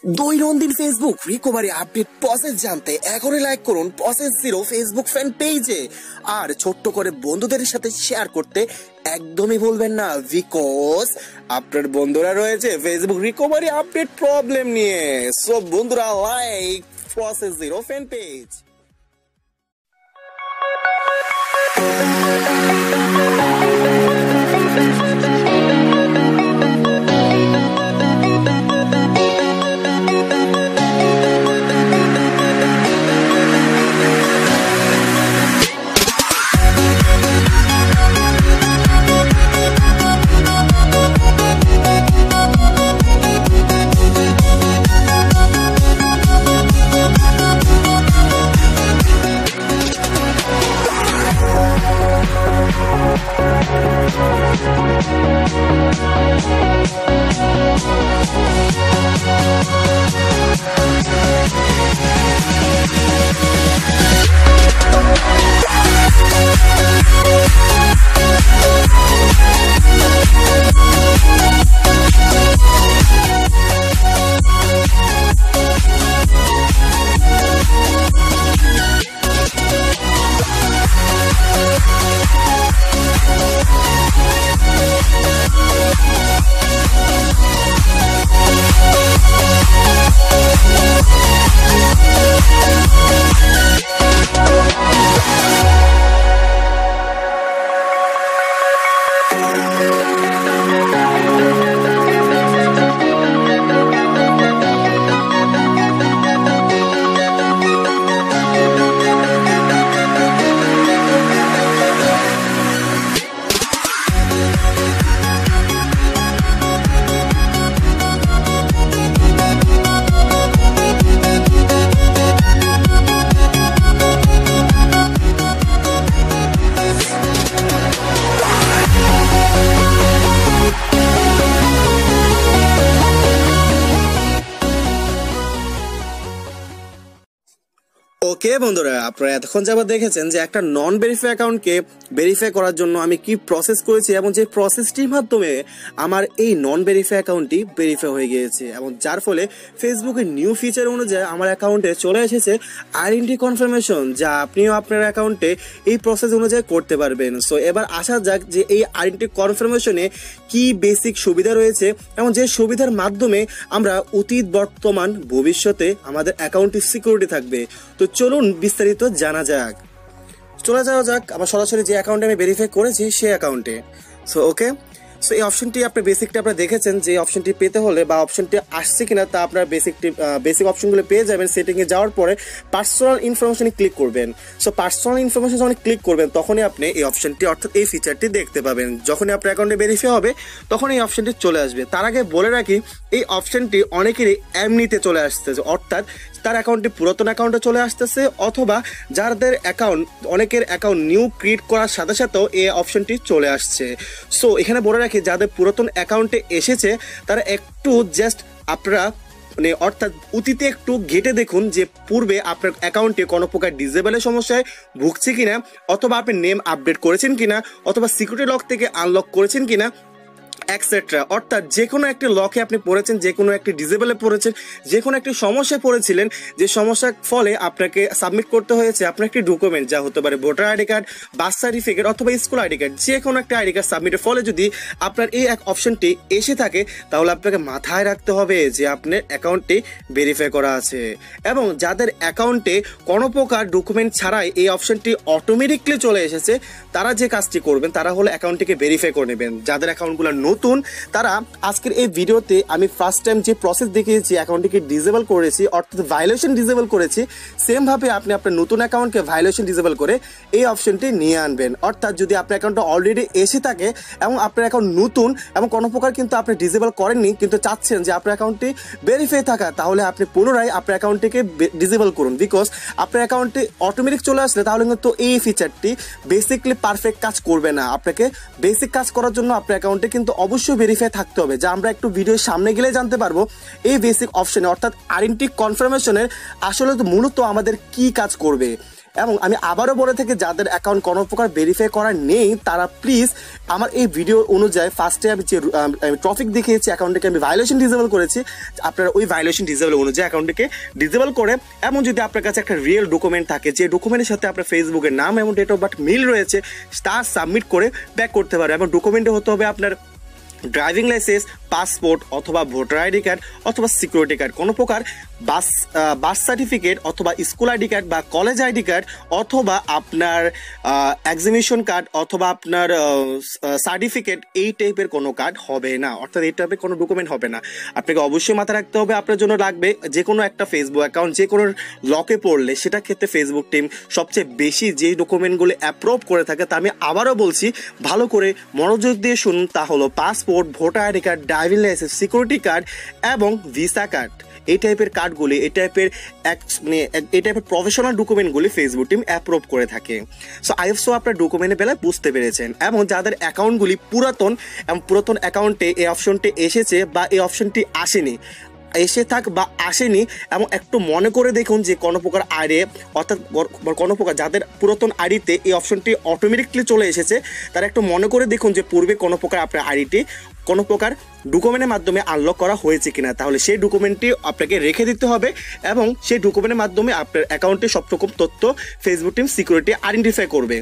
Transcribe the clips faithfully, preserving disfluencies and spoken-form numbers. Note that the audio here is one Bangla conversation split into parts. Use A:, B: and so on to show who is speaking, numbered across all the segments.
A: দৈনন্দিন ফেসবুক রিকভারি আপডেট প্রসেস জানতে এখনই লাইক করুন প্রসেস জিরো ফেসবুক ফ্যান পেজে, আর ছোট্ট করে বন্ধুদের সাথে শেয়ার করতে একদমই ভুলবেন না, বিকজ আপনার বন্ধুরা রয়েছে ফেসবুক রিকভারি আপডেট প্রবলেম নিয়ে। সো বন্ধুরা, like process zero fan page. Okay বন্ধুরা, আপনারা এতক্ষণ যাবত দেখেছেন যে একটা নন ভেরিফাই অ্যাকাউন্টকে ভেরিফাই করার জন্য আমি কি প্রসেস করেছি এবং যে প্রসেসটির মাধ্যমে আমার এই নন ভেরিফাই অ্যাকাউন্টটি ভেরিফাই হয়ে গিয়েছে, এবং যার ফলে ফেসবুকের নিউ ফিচার অনুযায়ী আমার অ্যাকাউন্টে চলে এসেছে আইডেন্টি কনফার্মেশন, যা আপনিও আপনার অ্যাকাউন্টে এই প্রসেস অনুযায়ী করতে পারবেন। সো এবার আসা যাক যে এই আইডেন্টি কনফার্মেশনে কি বেসিক সুবিধা রয়েছে এবং যে সুবিধার মাধ্যমে আমরা অতীত বর্তমান ভবিষ্যতে আমাদের অ্যাকাউন্টটি সিকিউরিটি থাকবে। তো চলুন বিস্তারিত জানা যাক। চলে যাওয়া যাক আবার সরাসরি যে অ্যাকাউন্টে আমি ভেরিফাই করেছি সেই অ্যাকাউন্টে। সো ওকে, সো এই অপশনটি আপনার বেসিকটা আপনারা দেখেছেন যে অপশনটি পেতে হলে বা অপশনটি আসছে কিনা তা আপনার বেসিকটি বেসিক অপশনগুলো পেয়ে যাবেন। সেটিংয়ে যাওয়ার পরে পার্সোনাল ইনফরমেশনে ক্লিক করবেন। সো পার্সোনাল ইনফরমেশন যখন ক্লিক করবেন তখনই আপনি এই অপশনটি অর্থাৎ এই ফিচারটি দেখতে পাবেন। যখনই আপনার অ্যাকাউন্টে ভেরিফাই হবে তখন এই অপশনটি চলে আসবে। তার আগে বলে রাখি, এই অপশনটি অনেকেরই এমনিতে চলে আসতেছে, অর্থাৎ তার অ্যাকাউন্টটি পুরাতন অ্যাকাউন্টে চলে আসতেছে, অথবা যাদের অ্যাকাউন্ট অনেকের অ্যাকাউন্ট নিউ ক্রিয়েট করার সাথে সাথেও এই অপশনটি চলে আসছে। সো এখানে বলে রাখি, যাদের পুরাতন অ্যাকাউন্টে এসেছে তারা একটু জাস্ট আপনারা মানে অর্থাৎ অতীতে একটু ঘেটে দেখুন যে পূর্বে আপনার অ্যাকাউন্টে কোনো প্রকার ডিসেবলের সমস্যায় ভুগছে কিনা, অথবা আপনি নেম আপডেট করেছেন কিনা, অথবা সিকিউরিটি লক থেকে আনলক করেছেন কিনা এক্সেট্রা। অর্থাৎ যে কোনো একটি লকে আপনি পড়েছেন, যে কোনো একটি ডিসেবলে পড়েছেন, যে কোনো একটি সমস্যায় পড়েছিলেন, যে সমস্যার ফলে আপনাকে সাবমিট করতে হয়েছে আপনার একটি ডকুমেন্ট, যা হতে পারে voter ID card, birth certificate অথবা স্কুল আইডি কার্ড, যে কোনো একটা আইডি কার্ড সাবমিটের ফলে যদি আপনার এই এক অপশনটি এসে থাকে তাহলে আপনাকে মাথায় রাখতে হবে যে আপনার অ্যাকাউন্টটি ভেরিফাই করা আছে। এবং যাদের অ্যাকাউন্টে কোনো প্রকার ডকুমেন্ট ছাড়াই এই অপশনটি অটোমেটিকলি চলে এসেছে, তারা যে কাজটি করবেন তারা হলো অ্যাকাউন্টটিকে ভেরিফাই করে নেবেন। যাদের অ্যাকাউন্টগুলো নতুন তারা আজকের এই ভিডিওতে আমি ফার্স্ট টাইম যে প্রসেস দেখিয়েছি অ্যাকাউন্টটিকে ডিসেবল করেছি, অর্থাৎ ভায়োলেশন ডিসেবল করেছি, সেম ভাবে আপনি আপনার নতুন অ্যাকাউন্টকে ভায়োলেশন ডিসেবল করে এই অপশনটি নিয়ে আনবেন। অর্থাৎ যদি আপনার অ্যাকাউন্টটা অলরেডি এসে থাকে এবং আপনার অ্যাকাউন্ট নতুন এবং কোনো প্রকার কিন্তু আপনি ডিসেবল করেননি কিন্তু চাচ্ছেন যে আপনার অ্যাকাউন্টটি ভেরিফাই থাকা, তাহলে আপনি পুনরায় আপনার অ্যাকাউন্টটিকে ডিসেবল করুন। বিকজ আপনার অ্যাকাউন্টে অটোমেটিক চলে আসলে তাহলে কিন্তু এই ফিচারটি বেসিকলি পারফেক্ট কাজ করবে না। আপনাকে বেসিক কাজ করার জন্য আপনার অ্যাকাউন্টে কিন্তু অবশ্যই ভেরিফাই থাকতে হবে, যা আমরা একটু ভিডিওর সামনে গেলে জানতে পারবো এই বেসিক অপশনে অর্থাৎ আইডেন্টি কনফার্মেশনের আসলে মূলত আমাদের কি কাজ করবে। এবং আমি আবারও বলে থাকি যাদের অ্যাকাউন্ট কোনো প্রকার ভেরিফাই করা নেই তারা প্লিজ আমার এই ভিডিও অনুযায়ী ফার্স্টে আমি যে টপিক দেখিয়েছি অ্যাকাউন্টটিকে আমি ভায়োলেশন ডিসেবল করেছি, আপনারা ওই ভায়োলেশন ডিসেবল অনুযায়ী অ্যাকাউন্টটিকে ডিসেবল করে এবং যদি আপনার কাছে একটা রিয়েল ডকুমেন্ট থাকে যে ডকুমেন্টের সাথে আপনার ফেসবুকের নাম এবং ডেট অফ বার্থ মিল রয়েছে তার সাবমিট করে ব্যাক করতে পারে। এবং ডকুমেন্টে হতে হবে আপনার ড্রাইভিং লাইসেন্স, পাসপোর্ট অথবা ভোটার আইডি কার্ড অথবা সিকিউরিটি কার্ড, কোনো প্রকার বাস বার্থ সার্টিফিকেট অথবা স্কুল আইডি কার্ড বা কলেজ আইডি কার্ড অথবা আপনার এক্সামিনেশন কার্ড অথবা আপনার সার্টিফিকেট, এই টাইপের কোনো কার্ড হবে না, অর্থাৎ এই টাইপের কোনো ডকুমেন্ট হবে না। আপনাকে অবশ্যই মাথায় রাখতে হবে আপনার জন্য লাগবে যে কোনো একটা ফেসবুক অ্যাকাউন্ট যে কোনো লকে পড়লে সেটা ক্ষেত্রে ফেসবুক টিম সবচেয়ে বেশি যে ডকুমেন্টগুলি অ্যাপ্রুভ করে থাকে তা আমি আবারও বলছি ভালো করে মনোযোগ দিয়ে শুনুন, তা হলো passport, voter ID card, driving licence, security card এবং ভিসা কার্ড। এই টাইপের কার্ডগুলি এই টাইপের মানে এই টাইপের প্রফেশনাল ডকুমেন্টগুলি ফেসবুক টিম অ্যাপ্রুভ করে থাকে। সো আই হোপ সো আপনার ডকুমেন্টের বেলায় বুঝতে পেরেছেন। এবং যাদের অ্যাকাউন্টগুলি পুরাতন এবং পুরাতন অ্যাকাউন্টে এই অপশনটি এসেছে বা এই অপশনটি আসেনি, এসে থাক বা আসেনি এবং একটু মনে করে দেখুন যে কোনো প্রকার আইডি অর্থাৎ কোনো প্রকার যাদের পুরাতন আইডিতে এই অপশনটি অটোমেটিকলি চলে এসেছে তারা একটু মনে করে দেখুন যে পূর্বে কোনো প্রকার আপনার আইডিটি কোনো প্রকার ডকুমেন্টের মাধ্যমে আনলক করা হয়েছে কিনা, তাহলে সেই ডকুমেন্টটি আপনাকে রেখে দিতে হবে এবং সেই ডকুমেন্টের মাধ্যমে আপনার অ্যাকাউন্টে সব রকম তথ্য ফেসবুক টিম সিকিউরিটি আইডেন্টিফাই করবে।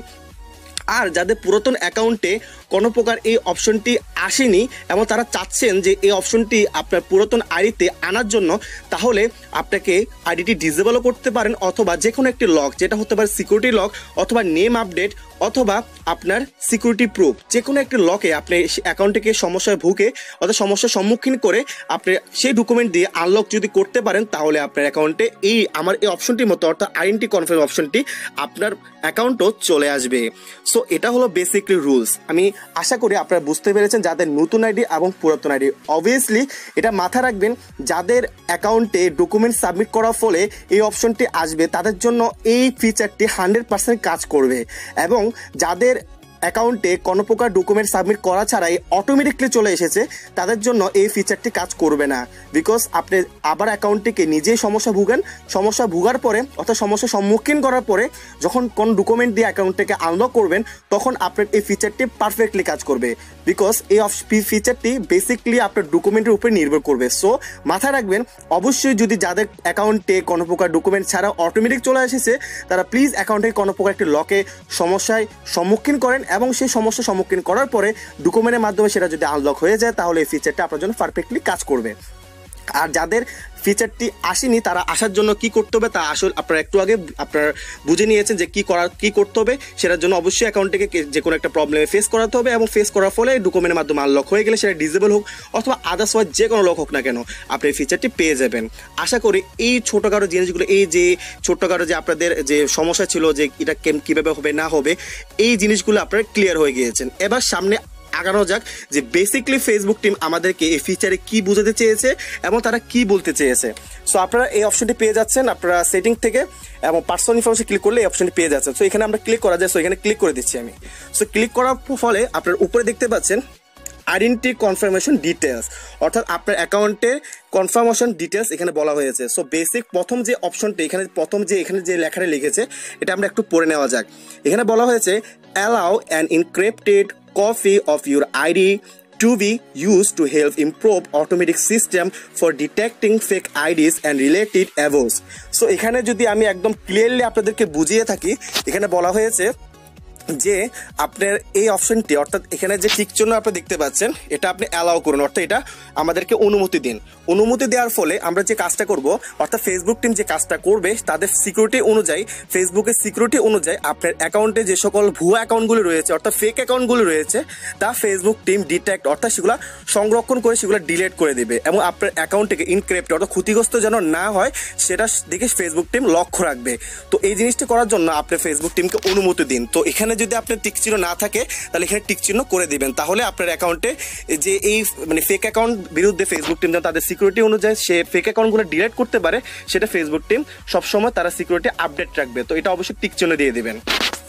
A: আর যাদের পুরাতন অ্যাকাউন্টে কোনো প্রকার এই অপশনটি আসেনি এবং তারা চাচ্ছেন যে এই অপশনটি আপনার পুরাতন আইডিতে আনার জন্য, তাহলে আপনাকে আইডিটি ডিসেবলও করতে পারেন অথবা যে কোনো একটি লক, যেটা হতে পারে সিকিউরিটি লক অথবা নেম আপডেট অথবা আপনার সিকিউরিটি প্রুফ, যে কোনো একটি লকে আপনি অ্যাকাউন্টটিকে সমস্যায় ভুগে অথবা সমস্যার সম্মুখীন করে আপনি সেই ডকুমেন্ট দিয়ে আনলক যদি করতে পারেন তাহলে আপনার অ্যাকাউন্টে এই আমার এই অপশনটির মতো অর্থাৎ আইডেন্টি কনফার্ম অপশনটি আপনার অ্যাকাউন্টও চলে আসবে। সো এটা হলো বেসিকলি রুলস। আমি আশা করি আপনারা বুঝতে পেরেছেন যাদের নতুন আইডি এবং পুরাতন আইডি। অবভিয়াসলি এটা মাথায় রাখবেন যাদের অ্যাকাউন্টে ডকুমেন্ট সাবমিট করার ফলে এই অপশনটি আসবে তাদের জন্য এই ফিচারটি হান্ড্রেড পার্সেন্ট কাজ করবে এবং যাদের অ্যাকাউন্টে কোনো প্রকার ডকুমেন্ট সাবমিট করা ছাড়াই অটোমেটিকলি চলে এসেছে তাদের জন্য এই ফিচারটি কাজ করবে না, বিকজ আপনি আবার অ্যাকাউন্টটিকে নিজেই সমস্যা ভুগেন, সমস্যা ভোগার পরে অর্থাৎ সমস্যার সম্মুখীন করার পরে যখন কোন ডকুমেন্ট দিয়ে অ্যাকাউন্টটাকে আনলক করবেন তখন আপনার এই ফিচারটি পারফেক্টলি কাজ করবে, বিকজ এই ফিচারটি বেসিকলি আপনার ডকুমেন্টের উপরে নির্ভর করবে। সো মাথায় রাখবেন অবশ্যই যদি যাদের অ্যাকাউন্টে কোনো প্রকার ডকুমেন্ট ছাড়া অটোমেটিক চলে এসেছে তারা প্লিজ অ্যাকাউন্টে কোনো প্রকার একটি লকে সমস্যায় সম্মুখীন করেন এবং সেই সমস্যার সম্মুখীন করার পরে ডকুমেন্টের মাধ্যমে সেটা যদি আনলক হয়ে যায় তাহলে এই ফিচারটা আপনার জন্য পারফেক্টলি কাজ করবে। আর যাদের ফিচারটি আসেনি তারা আসার জন্য কি করতে হবে তা আসলে আপনারা একটু আগে আপনারা বুঝে নিয়েছেন যে কি করার কি করতে হবে। সেটার জন্য অবশ্যই অ্যাকাউন্টটিকে যে কোনো একটা প্রবলেমে ফেস করাতে হবে এবং ফেস করার ফলে ডকুমেন্টের মাধ্যমে আনলক হয়ে গেলে সেটা ডিসেবল হোক অথবা আদার্সওয়াইজ যে কোনো লক হোক না কেন আপনি এই ফিচারটি পেয়ে যাবেন। আশা করি এই ছোটোখাটো জিনিসগুলো, এই যে ছোট্টখাটো যে আপনাদের যে সমস্যা ছিল যে এটা কীভাবে হবে না হবে, এই জিনিসগুলো আপনারা ক্লিয়ার হয়ে গিয়েছেন। এবার সামনে আগানো যাক যে বেসিকলি ফেসবুক টিম আমাদেরকে এই ফিচারে কি বোঝাতে চেয়েছে এবং তারা কি বলতে চেয়েছে। সো আপনারা এই অপশনটি পেয়ে যাচ্ছেন আপনারা সেটিং থেকে এবং পার্সোনাল ইনফরমেশন ক্লিক করলে এই অপশনটি পেয়ে যাচ্ছেন। সো এখানে আমরা ক্লিক করা যায়, সো এখানে ক্লিক করে দিচ্ছি আমি। সো ক্লিক করার ফলে আপনার উপরে দেখতে পাচ্ছেন আইডেন্টি কনফার্মেশন ডিটেলস, অর্থাৎ আপনার অ্যাকাউন্টের কনফার্মেশন ডিটেলস এখানে বলা হয়েছে। সো বেসিক প্রথম যে অপশনটি এখানে প্রথম যে এখানে যে লেখাটা লিখেছে এটা আমরা একটু পড়ে নেওয়া যাক। এখানে বলা হয়েছে allow an encrypted copy of your I D to be used to help improve automatic system for detecting fake I Ds and related abuse. So এখানে যদি আমি একদম ক্লিয়ারলি আপনাদেরকে বুঝিয়ে থাকি, এখানে বলা হয়েছে যে আপনার এই অপশনটি অর্থাৎ এখানে যে টিক চিহ্ন আপনি দেখতে পাচ্ছেন এটা আপনি অ্যালাউ করুন, অর্থাৎ এটা আমাদেরকে অনুমতি দিন। অনুমতি দেওয়ার ফলে আমরা যে কাজটা করব অর্থাৎ ফেসবুক টিম যে কাজটা করবে তাদের সিকিউরিটি অনুযায়ী ফেসবুকের সিকিউরিটি অনুযায়ী আপনার অ্যাকাউন্টে যে সকল ভুয়া অ্যাকাউন্টগুলি রয়েছে অর্থাৎ ফেক অ্যাকাউন্টগুলি রয়েছে তা ফেসবুক টিম ডিটেক্ট অর্থাৎ সেগুলো সংরক্ষণ করে সেগুলো ডিলিট করে দেবে এবং আপনার অ্যাকাউন্টটিকে ইনক্রিপ্ট অর্থাৎ ক্ষতিগ্রস্ত যেন না হয় সেটা দিকে ফেসবুক টিম লক্ষ্য রাখবে। তো এই জিনিসটি করার জন্য আপনি ফেসবুক টিমকে অনুমতি দিন। তো এখানে যদি আপনার টিক চিহ্ন না থাকে তাহলে এখানে টিক চিহ্ন করে দিবেন, তাহলে আপনার অ্যাকাউন্টে যে এই মানে ফেক অ্যাকাউন্ট বিরুদ্ধে ফেসবুক টিম তাদের সিকিউরিটি অনুযায়ী সে ফেক অ্যাকাউন্টগুলো ডিলিট করতে পারে সেটা ফেসবুক টিম সবসময় তারা সিকিউরিটি আপডেট রাখবে। তো এটা অবশ্যই টিক চিহ্ন দিয়ে দিবেন।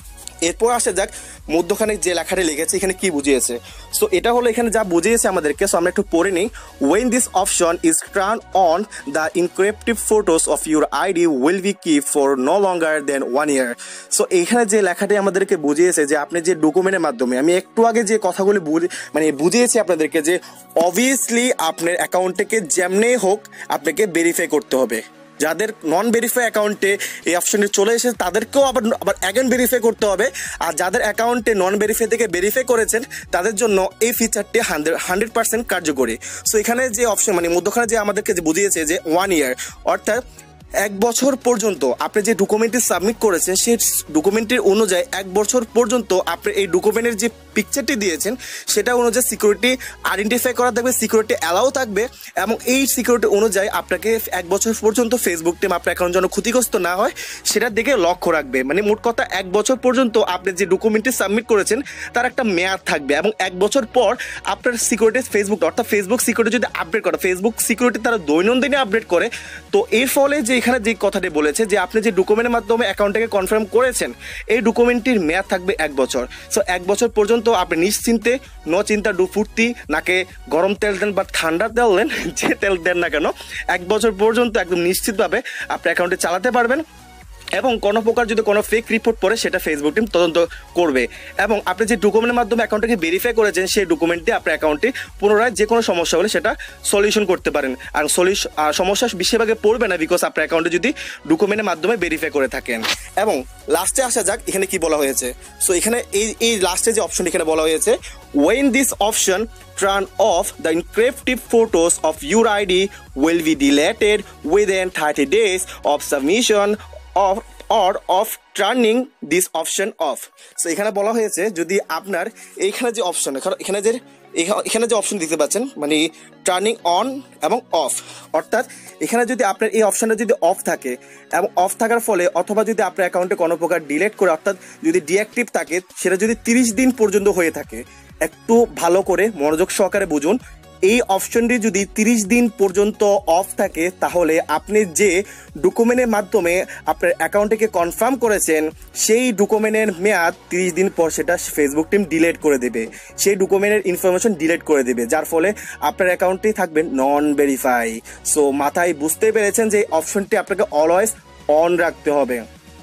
A: এরপর আসে যাক মধ্যখানে যে লেখাটি লিখেছে এখানে কি বুঝিয়েছে। সো এটা হলো এখানে যা বুঝিয়েছে আমাদেরকে। সো আমরা একটু পড়ে নিই। When this option is turn on the encryptive photos of your ID will be keep for no longer than one year. So এইখানে যে লেখাটি আমাদেরকে বুঝিয়েছে যে আপনি যে ডকুমেন্টের মাধ্যমে, আমি একটু আগে যে কথাগুলি মানে বুঝিয়েছি আপনাদেরকে যে অবভিয়াসলি আপনার অ্যাকাউন্টটাকে যেমনি হোক আপনাকে ভেরিফাই করতে হবে। যাদের নন ভেরিফাই অ্যাকাউন্টে এই অপশনটি চলে এসেছে তাদেরকেও আবার আবার অ্যাগেন ভেরিফাই করতে হবে। আর যাদের অ্যাকাউন্টে নন ভেরিফাই থেকে ভেরিফাই করেছেন তাদের জন্য এই ফিচারটি হান্ড্রেড হান্ড্রেড পার্সেন্ট কার্যকরী। সো এখানে যে অপশন মানে মধ্যখানে যে আমাদেরকে যে বুঝিয়েছে যে ওয়ান ইয়ার অর্থাৎ এক বছর পর্যন্ত আপনি যে ডকুমেন্টটি সাবমিট করেছেন সেই ডকুমেন্টের অনুযায়ী এক বছর পর্যন্ত আপনি এই ডকুমেন্টের যে পিকচারটি দিয়েছেন সেটা অনুযায়ী সিকিউরিটি আইডেন্টিফাই করা থাকবে, সিকিউরিটি অ্যালাউ থাকবে এবং এই সিকিউরিটি অনুযায়ী আপনাকে এক বছর পর্যন্ত ফেসবুক টিম আপনার অ্যাকাউন্ট যেন ক্ষতিগ্রস্ত না হয় সেটার দিকে লক্ষ্য রাখবে। মানে মোট কথা এক বছর পর্যন্ত আপনি যে ডকুমেন্টটি সাবমিট করেছেন তার একটা মেয়াদ থাকবে এবং এক বছর পর আপনার সিকিউরিটি ফেসবুক অর্থাৎ ফেসবুক সিকিউরিটি যদি আপডেট করে, ফেসবুক সিকিউরিটি তারা দৈনন্দিনই আপডেট করে। তো এর ফলে যে এখানে যে কথাটি বলেছে যে আপনি যে ডকুমেন্টের মাধ্যমে অ্যাকাউন্টটাকে কনফার্ম করেছেন এই ডকুমেন্টটির মেয়াদ থাকবে এক বছর। সো এক বছর পর্যন্ত আপনি নিশ্চিন্তে নো চিন্তা ডু ফুর্তি নাকে গরম তেল দেন বা ঠান্ডা তেল দেন, যে তেল দেন না কেন, এক বছর পর্যন্ত একদম নিশ্চিতভাবে আপনি অ্যাকাউন্টে চালাতে পারবেন এবং কোনো প্রকার যদি কোনো ফেক রিপোর্ট পড়ে সেটা ফেসবুক টিম তদন্ত করবে এবং আপনি যে ডকুমেন্টের মাধ্যমে অ্যাকাউন্টটাকে ভেরিফাই করেছেন সেই ডকুমেন্টটি আপনার অ্যাকাউন্টে পুনরায় যে কোনো সমস্যা হলে সেটা সলিউশন করতে পারেন। আর সলিউশন সমস্যা বেশিরভাগে পড়বে না বিকজ আপনার অ্যাকাউন্টে যদি ডকুমেন্টের মাধ্যমে ভেরিফাই করে থাকেন। এবং লাস্টে আসা যাক এখানে কি বলা হয়েছে। সো এখানে এই এই লাস্টে যে অপশন এখানে বলা হয়েছে when this option turn off the encrypted photos of your I D will be deleted within thirty days of submission of or of turning this option off. So এখানে বলা হয়েছে যদি আপনার এইখানে যে অপশন এখানে যে এখানে যে অপশন দিতে পাচ্ছেন মানে টার্নিং অন এবং অফ, অর্থাৎ এখানে যদি আপনার এই অপশনটা যদি অফ থাকে এবং অফ থাকার ফলে অথবা যদি আপনার অ্যাকাউন্টে কোনো প্রকার ডিলিট করে অর্থাৎ যদি ডিঅ্যাক্টিভ থাকে সেটা যদি তিরিশ দিন পর্যন্ত হয়ে থাকে, একটু ভালো করে মনোযোগ সহকারে বুঝুন। এই অপশনটি যদি তিরিশ দিন পর্যন্ত অফ থাকে তাহলে আপনি যে ডকুমেন্টের মাধ্যমে আপনার অ্যাকাউন্টটিকে কনফার্ম করেছেন সেই ডকুমেন্টের মেয়াদ তিরিশ দিন পর সেটা ফেসবুক টিম ডিলিট করে দেবে, সেই ডকুমেন্টের ইনফরমেশন ডিলিট করে দেবে, যার ফলে আপনার অ্যাকাউন্টটি থাকবে নন ভেরিফাই। সো মাথায় বুঝতে পেরেছেন যে অপশনটি আপনাকে অলওয়েজ অন রাখতে হবে।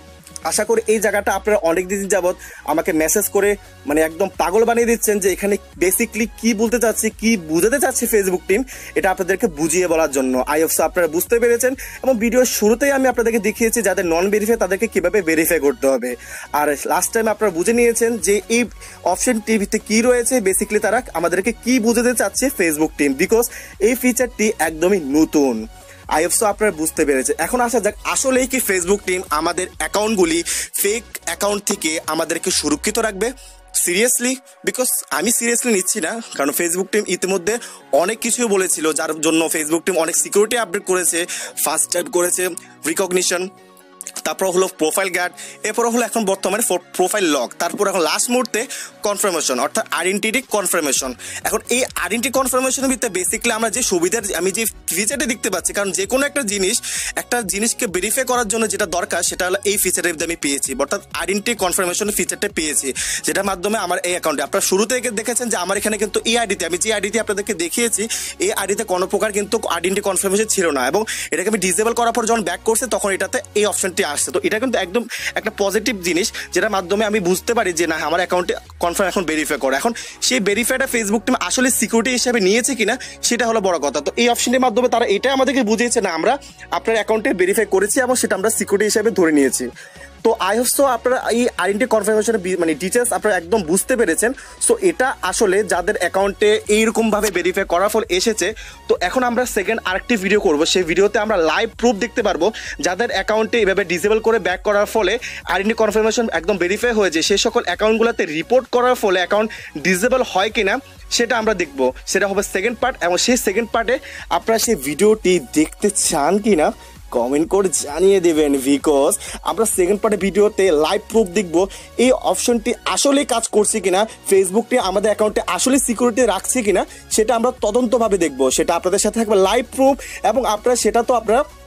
A: আশা করি এই জায়গাটা আপনারা অনেক দিন যাবৎ আমাকে মেসেজ করে মানে একদম পাগল বানিয়ে দিচ্ছেন যে এখানে বেসিকলি কি বলতে চাচ্ছি, কি বুঝাতে চাচ্ছি ফেসবুক টিম, এটা আপনাদেরকে বুঝিয়ে বলার জন্য। আই হোপ আপনারা বুঝতে পেরেছেন এবং ভিডিওর শুরুতেই আমি আপনাদেরকে দেখিয়েছি যাদের নন ভেরিফাই তাদেরকে কিভাবে ভেরিফাই করতে হবে। আর লাস্ট টাইম আপনারা বুঝে নিয়েছেন যে এই অপশন টিভিতে কি রয়েছে, বেসিকলি তারা আমাদেরকে কি বুঝাতে চাচ্ছে ফেসবুক টিম, বিকজ এই ফিচারটি একদমই নতুন। আই হোপ সো আপনারা বুঝতে পেরেছে। এখন আসা যাক আসলেই কি ফেসবুক টিম আমাদের অ্যাকাউন্টগুলি ফেক অ্যাকাউন্ট থেকে আমাদেরকে সুরক্ষিত রাখবে? সিরিয়াসলি? বিকজ আমি সিরিয়াসলি নিচ্ছি না, কারণ ফেসবুক টিম ইতিমধ্যে অনেক কিছুই বলেছিল যার জন্য ফেসবুক টিম অনেক সিকিউরিটি আপডেট করেছে, ফাস্ট ট্যাগ করেছে, রিকগনিশন, তারপর হলো প্রোফাইল গার্ড, এরপর হলো এখন বর্তমানে প্রোফাইল লক, তারপর এখন লাস্ট মুহূর্তে কনফার্মেশন অর্থাৎ আইডেন্টিটি কনফার্মেশন। এখন এই আইডেন্টি কনফার্মেশনের ভিতরে বেসিক্যালি আমরা যে সুবিধার আমি যে ফিচারটি দেখতে পাচ্ছি, কারণ যে কোনো একটা জিনিস একটা জিনিসকে ভেরিফাই করার জন্য যেটা দরকার সেটা হলো এই ফিচারের আমি পেয়েছি, অর্থাৎ আইডেন্টি কনফার্মেশনের ফিচারটা পেয়েছি, যেটার মাধ্যমে আমার এই অ্যাকাউন্টে আপনারা শুরু থেকে দেখেছেন যে আমার এখানে কিন্তু এই আইডিতে আমি যে আইডিতে আপনাদেরকে দেখিয়েছি এই আইডিতে কোনো প্রকার কিন্তু আইডেন্টি কনফার্মেশন ছিল না এবং এটাকে আমি ডিসেবল করার পর যখন ব্যাক করছে তখন এটাতে এই অপশনটি আসছে। তো এটা কিন্তু একদম একটা পজিটিভ জিনিস যেটার মাধ্যমে আমি বুঝতে পারি যে না আমার অ্যাকাউন্টে কনফার্ম এখন ভেরিফাই করে। এখন সেই ভেরিফাইটা ফেসবুক টিম আসলে সিকিউরিটি হিসেবে নিয়েছে কিনা সেটা হলো বড় কথা। তো এই অপশনের মাধ্যমে তারা এটা আমাদেরকে বুঝিয়েছে না আমরা আপনার অ্যাকাউন্টে ভেরিফাই করেছি এবং সেটা আমরা সিকিউরিটি হিসেবে ধরে নিয়েছি। তো আই হোপ সো আপনারা এই আইডেন্টি কনফার্মেশনের মানে ডিটেলস আপনারা একদম বুঝতে পেরেছেন। সো এটা আসলে যাদের অ্যাকাউন্টে এইরকমভাবে ভেরিফাই করার ফল এসেছে। তো এখন আমরা সেকেন্ড আরেকটি ভিডিও করব, সেই ভিডিওতে আমরা লাইভ প্রুফ দেখতে পারবো যাদের অ্যাকাউন্টে এইভাবে ডিসেবল করে ব্যাক করার ফলে আইডেন্টি কনফার্মেশন একদম ভেরিফাই হয়েছে, সেই সকল অ্যাকাউন্টগুলোতে রিপোর্ট করার ফলে অ্যাকাউন্ট ডিসেবল হয় কিনা সেটা আমরা দেখব। সেটা হবে সেকেন্ড পার্ট এবং সেই সেকেন্ড পার্টে আপনারা সেই ভিডিওটি দেখতে চান কিনা কমেন্ট করে জানিয়ে দেবেন, বিকজ আমরা সেকেন্ড পার্টে ভিডিওতে লাইভ প্রুফ দেখব এই অপশনটি আসলেই কাজ করছে কিনা, ফেসবুকটি আমাদের অ্যাকাউন্টে আসলে সিকিউরিটি রাখছে কিনা সেটা আমরা তদন্তভাবে দেখব। সেটা আপনাদের সাথে থাকবে লাইভ প্রুফ এবং আপনারা সেটা তো আপনারা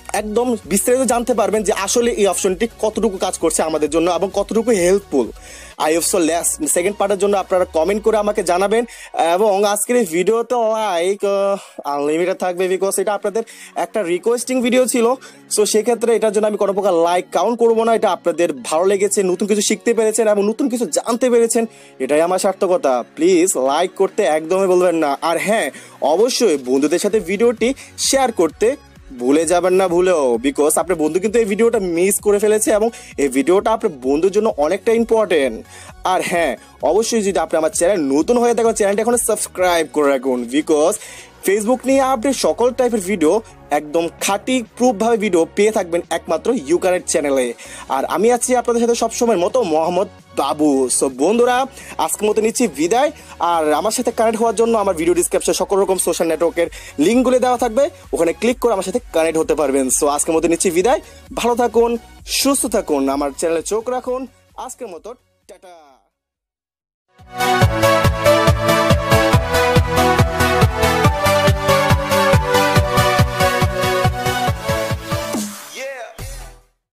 A: একদম বিস্তারিত জানতে পারবেন যে আসলে এই অপশনটি কতটুকু কাজ করছে আমাদের জন্য এবং কতটুকু helpful. I hope so last second পার্টের জন্য আপনারা কমেন্ট করে আমাকে জানাবেন এবং আজকের এই ভিডিওতে লাইক আনলিমিটেড থাকবে বিকজ এটা আপনাদের একটা রিকোয়েস্টিং ভিডিও ছিল। সো সেক্ষেত্রে এটার জন্য আমি কোনো প্রকার লাইক কাউন্ট করবো না। এটা আপনাদের ভালো লেগেছে, নতুন কিছু শিখতে পেরেছেন এবং নতুন কিছু জানতে পেরেছেন, এটাই আমার সার্থকতা। প্লিজ লাইক করতে একদমই বলবেন না। আর হ্যাঁ, অবশ্যই বন্ধুদের সাথে ভিডিওটি শেয়ার করতে ভুলে যাবেন না ভুলেও, বিকজ আপনার বন্ধু কিন্তু এই ভিডিওটা মিস করে ফেলেছে এবং এই ভিডিওটা আপনার বন্ধুর জন্য অনেকটা ইম্পর্টেন্ট। আর হ্যাঁ, অবশ্যই যদি আপনি আমার চ্যানেল নতুন হয়ে থাকেন চ্যানেলটা এখন সাবস্ক্রাইব করে রাখুন, বিকজ ফেসবুক নিয়ে আপনি সকল টাইপের ভিডিও একদম খাঁটি প্রুফভাবে ভিডিও পেয়ে থাকবেন একমাত্র ইউকানেট চ্যানেলে। আর আমি আছি আপনাদের সাথে সবসময়ের মতো মোহাম্মদ বাবু। সো বন্ধুরা, আজকের মতো নিচ্ছি বিদায়। আর আমার সাথে কানেক্ট হওয়ার জন্য আমার ভিডিও ডিসক্রিপশনে সকল রকম সোশ্যাল নেটওয়ার্কের লিঙ্কগুলো দেওয়া থাকবে, ওখানে ক্লিক করে আমার সাথে কানেক্ট হতে পারবেন। সো আজকের মতো নিচ্ছি বিদায়। ভালো থাকুন, সুস্থ থাকুন, আমার চ্যানেলে চোখ রাখুন। আজকের মতো টাটা।